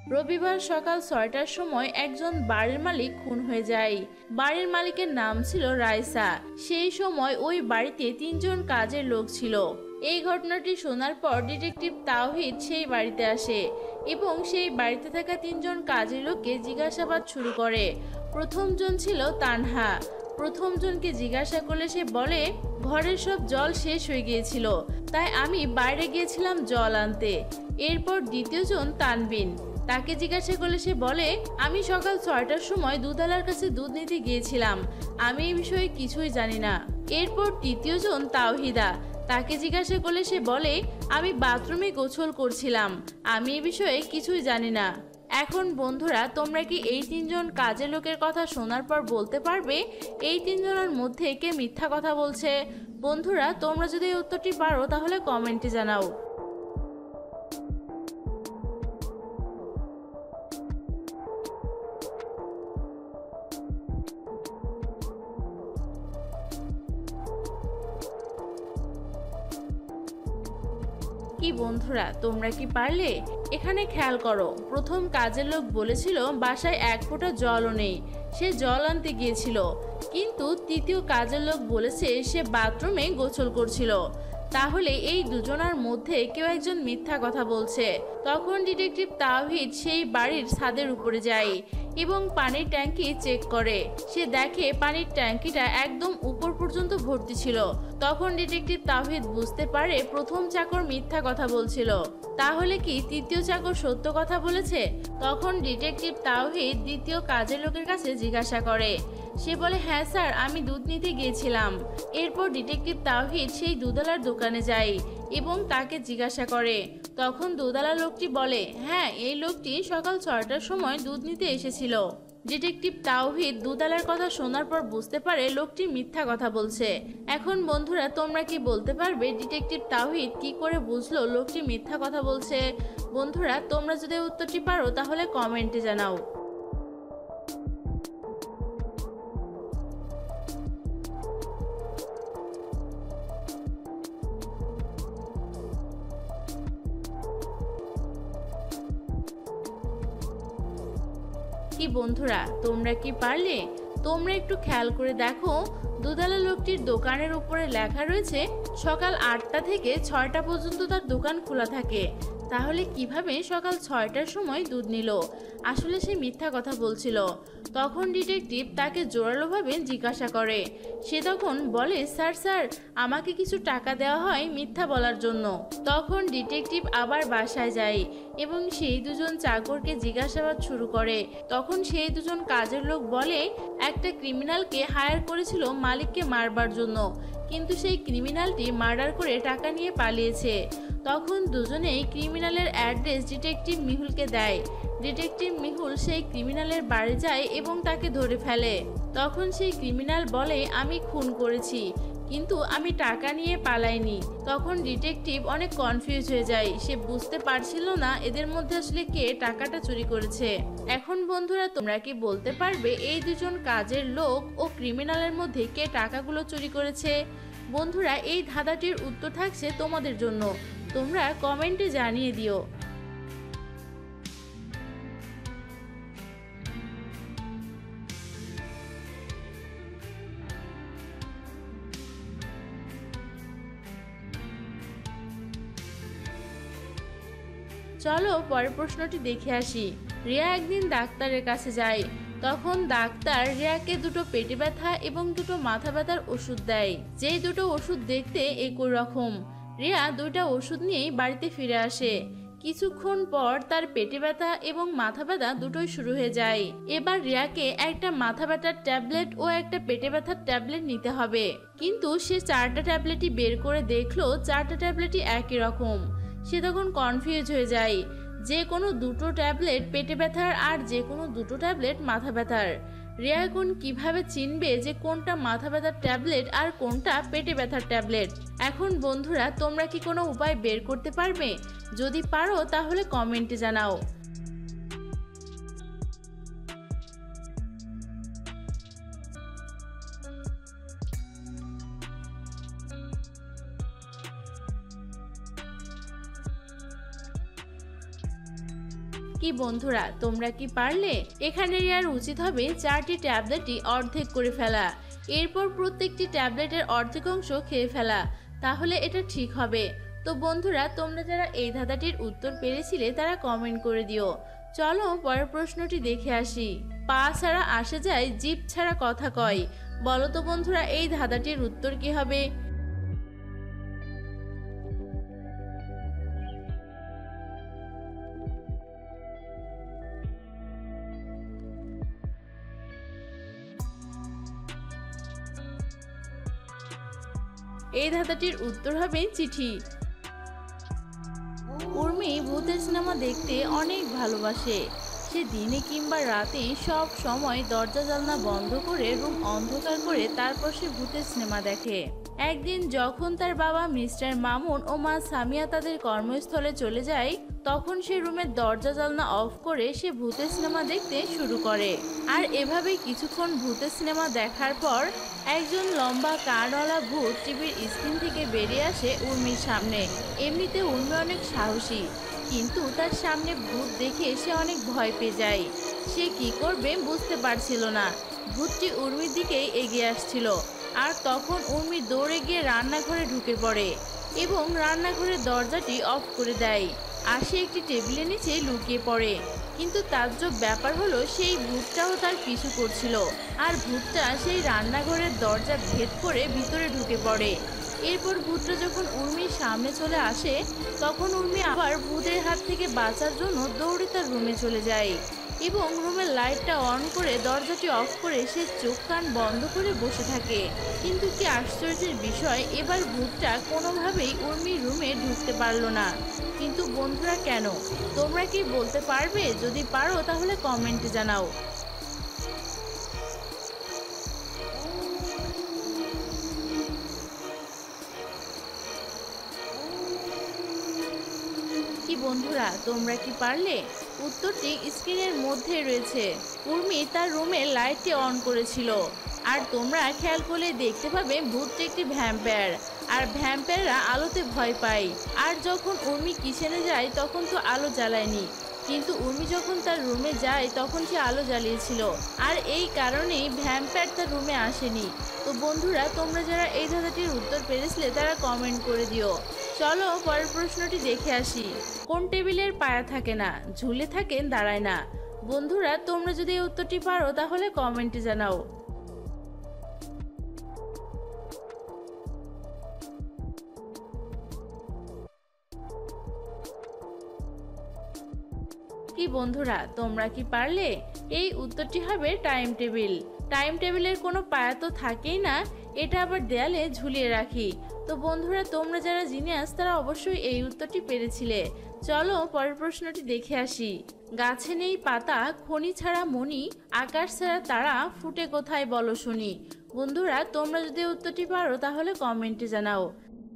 রবিবার সকাল ৬টার সময় একজন বাড়ির মালিক খুন হয়ে যায়। বাড়ির মালিকের নাম ছিল রাইসা। সেই সময় ওই বাড়িতে ৩জন কাজের লোক ছিল। এই ঘটনাটি শোনার পর ডিটেকটিভ তাওহিদ সেই বাড়িতে আসে এবং সেই বাড়িতে থাকা ৩জন কাজের লোককে জিজ্ঞাসাবাদ শুরু করে। প্রথমজন ছিল তানহা। প্রথমজনকে জিজ্ঞাসা করলে সে বলে, ঘরের সব জল শেষ হয়ে গিয়েছিল, তাই আমি বাইরে গিয়েছিলাম জল আনতে। এরপর দ্বিতীয়জন তানবিন। তাকে জিজ্ঞাসা করলে সে বলে, আমি সকাল ৬টার সময় দুধওয়ালার কাছে দুধ নিতে গিয়েছিলাম, আমি এই বিষয়ে কিছুই জানি না। এরপর তৃতীয়জন তাওহিদা। তাকে জিজ্ঞাসা করলে সে বলে, আমি বাথরুমে গোসল করছিলাম, আমি এই বিষয়ে কিছুই জানি না। এখন বন্ধুরা, তোমরা কি এই ৩জন কাজের লোকের কথা শোনার পর বলতে পারবে এই ৩জনের মধ্যে কে মিথ্যা কথা বলছে? বন্ধুরা, তোমরা যদি এই উত্তরটি পারো তাহলে কমেন্টে জানাও। কি বন্ধুরা, তোমরা কি পারলে? এখানে খেয়াল করো, প্রথম কাজের লোক বলেছিল বাসায় ১ ফোঁটা জলও নেই, সে জল আনতে গিয়েছিল। কিন্তু তৃতীয় কাজের লোক বলেছে সে বাথরুমে গোসল করছিল। তাহলে এই দুজনের মধ্যে কেউ একজন মিথ্যা কথা বলছে। তখন ডিটেকটিভ তাওহিদ সেই বাড়ির ছাদের উপরে যায় এবং পানির ট্যাঙ্কি চেক করে। সে দেখে পানির ট্যাঙ্কিটা একদম উপর পর্যন্ত ভর্তি ছিল। তখন ডিটেকটিভ তাওহিদ বুঝতে পারে প্রথম চাকর মিথ্যা কথা বলছিল। তাহলে কি তৃতীয় চাকর সত্য কথা বলেছে? তখন ডিটেকটিভ তাওহিদ দ্বিতীয় কাজের লোকের কাছে জিজ্ঞাসা করে। সে বলে, হ্যাঁ স্যার, আমি দুধ নিতে গিয়েছিলাম। এরপর ডিটেকটিভ তাওহিদ সেই দুধওয়ালার দোকানে যায় এবং তাকে জিজ্ঞাসা করে। তখন দুধওয়ালা লোকটি বলে, হ্যাঁ, এই লোকটি সকাল ৬টার সময় দুধ নিতে এসেছিল। ডিটেকটিভ তাওহিদ দুধওয়ালার কথা শোনার পর বুঝতে পারে লোকটি মিথ্যা কথা বলছে। এখন বন্ধুরা, তোমরা কি বলতে পারবে ডিটেকটিভ তাওহিদ কি করে বুঝলো লোকটি মিথ্যা কথা বলছে? বন্ধুরা, তোমরা যদি উত্তরটি পারো তাহলে কমেন্টে জানাও। কি বন্ধুরা, তোমরা কি পারলে? তোমরা একটু খেয়াল করে দেখো, দুধওয়ালা লোকটির দোকানের উপরে লেখা রয়েছে সকাল ৮টা থেকে ৬টা পর্যন্ত তার দোকান খোলা থাকে। তাহলে কিভাবে সকাল ৬টার সময় দুধ নিল? আসলে সে মিথ্যা কথা বলছিল। তখন ডিটেকটিভ তাকে জোরালোভাবে জিজ্ঞাসা করে। সে তখন বলে, স্যার স্যার, আমাকে কিছু টাকা দেওয়া হয় মিথ্যা বলার জন্য। তখন ডিটেকটিভ আবার বাসায় যায় এবং সেই দুজন চাকরকে জিজ্ঞাসাবাদ শুরু করে। তখন সেই দুজন কাজের লোক বলে, একটা ক্রিমিনালকে হায়ার করেছিল মালিককে মারবার জন্য, কিন্তু সেই ক্রিমিনালটি মার্ডার করে টাকা নিয়ে পালিয়েছে। তখন দুজনেই ক্রিমিনালের অ্যাড্রেস ডিটেকটিভ মিহুলকে দেয়। ডিটেকটিভ মিহুল সেই ক্রিমিনালের বাড়ি যায় এবং তাকে ধরে ফেলে। তখন সেই ক্রিমিনাল বলে, আমি খুন করেছি, কিন্তু আমি টাকা নিয়ে পালাইনি। তখন ডিটেকটিভ অনেক কনফিউজ হয়ে যায়। সে বুঝতে পারছিল না এদের মধ্যে আসলে কে টাকাটা চুরি করেছে। এখন বন্ধুরা, তোমরা কি বলতে পারবে এই দুজন কাজের লোক ও ক্রিমিনালের মধ্যে কে টাকাগুলো চুরি করেছে? বন্ধুরা, এই ধাঁধাটির উত্তর থাকছে তোমাদের জন্য, তোমরা কমেন্টে জানিয়ে দিও। চলো পরের প্রশ্নটি দেখে আসি। রিয়া একদিন ডাক্তারের কাছে যায়। তখন ডাক্তার রিয়াকে দুটো পেটে ব্যথা এবং দুটো মাথা ব্যথার ওষুধ দেয়। যেই দুটো ওষুধ দেখতে একই রকম। রিয়া দুইটা ওষুধ নিয়েই বাড়িতে ফিরে আসে। কিছুক্ষণ পর তার পেটে ব্যথা এবং মাথা ব্যথা দুটোই শুরু হয়ে যায়। এবার রিয়াকে একটা মাথা ব্যথার ট্যাবলেট ও একটা পেটে ব্যথার ট্যাবলেট নিতে হবে। কিন্তু সে 4টা ট্যাবলেটই বের করে দেখলো 4টা ট্যাবলেটই একই রকম। সে তখন কনফিউজ হয়ে যায়, যে কোনো দুটো ট্যাবলেট পেটে ব্যথার আর যে কোনো দুটো ট্যাবলেট মাথা ব্যথার। রিয়া এখন কিভাবে চিনবে যে কোনটা মাথা ব্যথার ট্যাবলেট আর কোনটা পেটে ব্যথার ট্যাবলেট? এখন বন্ধুরা, তোমরা কি কোনো উপায় বের করতে পারবে? যদি পারো তাহলে কমেন্টে জানাও। কি বন্ধুরা, তোমরা কি পারলে? এখানে আর উচিত হবে 4টি ট্যাবলেটই অর্ধেক করে ফেলা, এরপর প্রত্যেকটি ট্যাবলেটের অর্ধেক অংশ খেয়ে ফেলা, তাহলে এটা ঠিক হবে। তো বন্ধুরা, তোমরা যারা এই ধাঁধাটির উত্তর পেরেছিলে তারা কমেন্ট করে দিও। চলো পরের প্রশ্নটি দেখে আসি। পা ছাড়া আসে যায়, জিভ ছাড়া কথা কয়। বলো তো বন্ধুরা, এই ধাঁধাটির উত্তর কি হবে? এই ধাঁধাটির উত্তর হবে চিঠি। উর্মি ভূতের সিনেমা দেখতে অনেক ভালোবাসে। সে দিনে কিংবা রাতে সব সময় দরজা জানলা বন্ধ করে রুম অন্ধকার করে তারপর সে ভূতের সিনেমা দেখে। একদিন যখন তার বাবা মিস্টার মামুন ও মা সামিয়া তাদের কর্মস্থলে চলে যায়, তখন সে রুমের দরজা জানলা অফ করে সে ভূতের সিনেমা দেখতে শুরু করে। আর এভাবে কিছুক্ষণ ভূতের সিনেমা দেখার পর একজন লম্বা কানওয়ালা ভূত টিভির স্ক্রিন থেকে বেরিয়ে আসে উর্মির সামনে। এমনিতে উর্মি অনেক সাহসী, কিন্তু তার সামনে ভূত দেখে সে অনেক ভয় পেয়ে যায়। সে কি করবে বুঝতে পারছিল না। ভূতটি উর্মির দিকেই এগিয়ে আসছিল, আর তখন উর্মি দৌড়ে গিয়ে রান্নাঘরে ঢুকে পড়ে এবং রান্নাঘরের দরজাটি অফ করে দেয়। আর সে একটি টেবিলের নিচে লুকিয়ে পড়ে। কিন্তু তাজ্জব ব্যাপার হলো, সেই ভূতটাও তার পিছু করছিল, আর ভূতটা সেই রান্নাঘরের দরজা ভেদ করে ভিতরে ঢুকে পড়ে। এরপর ভূতটা যখন উর্মির সামনে চলে আসে, তখন উর্মি আবার ভূতের হাত থেকে বাঁচার জন্য দৌড়ে তার রুমে চলে যায় এবং রুমের লাইটটা অন করে দরজাটি অফ করে সে চোখ কান বন্ধ করে বসে থাকে। কিন্তু কি আশ্চর্যের বিষয়, এবার ভূতটা কোনোভাবেই উর্মির রুমে ঢুকতে পারলো না। কিন্তু বন্ধুরা, কেন? তোমরা কি বলতে পারবে? যদি পারো তাহলে কমেন্টে জানাও। কি বন্ধুরা, তোমরা কি পারলে? উত্তরটি স্ক্রিনের মধ্যে রয়েছে। উর্মি তার রুমের লাইটটি অন করেছিল। আর তোমরা খেয়াল করলে দেখতে পাবে ভূতটি একটি ভ্যাম্পায়ার, আর ভ্যাম্পায়াররা আলোতে ভয় পায়। আর যখন উর্মি কিচেনে যায় তখন তো আলো জ্বালায়নি, কিন্তু উর্মি যখন তার রুমে যায় তখন সে আলো জ্বালিয়েছিল, আর এই কারণেই ভ্যাম্পায়ার তার রুমে আসেনি। তো বন্ধুরা, তোমরা যারা এই ধাঁধাটির উত্তর পেরেছিলে তারা কমেন্ট করে দিও। চলো পরের প্রশ্নটি দেখে আসি। কোন টেবিলের পায়া থাকে না, ঝুলে থাকে, দাঁড়ায় না? বন্ধুরা, তোমরা যদি এই উত্তরটি পারো তাহলে কমেন্টে জানাও। কি বন্ধুরা, তোমরা কি পারলে? এই উত্তরটি হবে টাইম টেবিল। টাইম টেবিলের কোনো পায়া তো থাকেই না, এটা আবার দেয়ালে ঝুলিয়ে রাখি। তো বন্ধুরা, তোমরা যারা জিনিয়াস তারা অবশ্যই এই উত্তরটি পেরেছিলে। চলো পরের প্রশ্নটি দেখে আসি। গাছে নেই পাতা, খনি ছাড়া মণি, আকাশ ছাড়া তারা, ফুটে কোথায় বলো শুনি? বন্ধুরা, তোমরা যদি উত্তরটি পারো তাহলে কমেন্টে জানাও।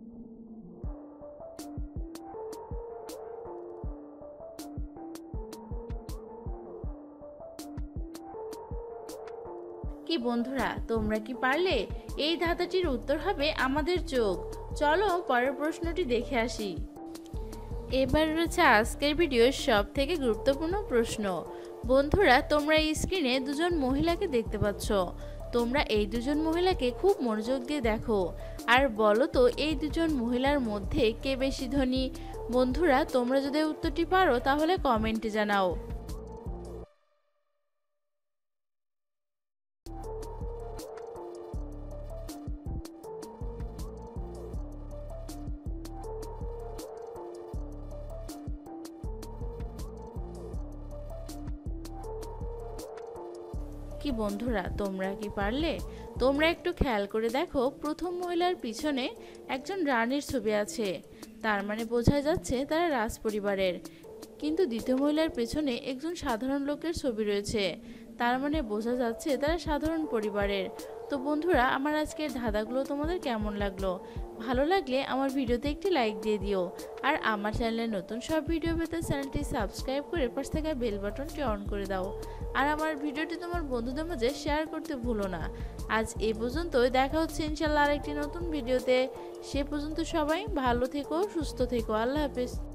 কি বন্ধুরা, তোমরা কি পারলে? এই ধাঁধাটির উত্তর হবে আমাদের চোখ। চলো পরের প্রশ্নটি দেখে আসি। এবার রয়েছে আজকের ভিডিওর সব থেকে গুরুত্বপূর্ণ প্রশ্ন। বন্ধুরা, তোমরা এই স্ক্রিনে দুজন মহিলাকে দেখতে পাচ্ছ। তোমরা এই দুজন মহিলাকে খুব মনোযোগ দিয়ে দেখো, আর বলো তো এই দুজন মহিলার মধ্যে কে বেশি ধনী? বন্ধুরা, তোমরা যদি উত্তরটি পারো তাহলে কমেন্টে জানাও। কি বন্ধুরা, তোমরা কি পারলে? তোমরা একটু খেয়াল করে দেখো, প্রথম মহিলার পিছনে একজন রানীর ছবি আছে, তার মানে বোঝা যাচ্ছে তারা রাজ পরিবারের। কিন্তু দ্বিতীয় মহিলার পেছনে একজন সাধারণ লোকের ছবি রয়েছে, তার মানে বোঝা যাচ্ছে তারা সাধারণ পরিবারের। তো বন্ধুরা, আমার আজকের ধাঁধাগুলো তোমাদের কেমন লাগলো? ভালো লাগলে আমার ভিডিওতে একটি লাইক দিয়ে দিও, আর আমার চ্যানেলে নতুন সব ভিডিও পেতে চ্যানেলটি সাবস্ক্রাইব করে পাশে থাকা বেল বাটনটি অন করে দাও, আর আমার ভিডিওটি তোমার বন্ধুদের মাঝে শেয়ার করতে ভুলো না। আজ এ পর্যন্তই, দেখা হচ্ছে ইনশাল্লাহ আরেকটি নতুন ভিডিওতে। সে পর্যন্ত সবাই ভালো থেকো, সুস্থ থেকো। আল্লাহ হাফেজ।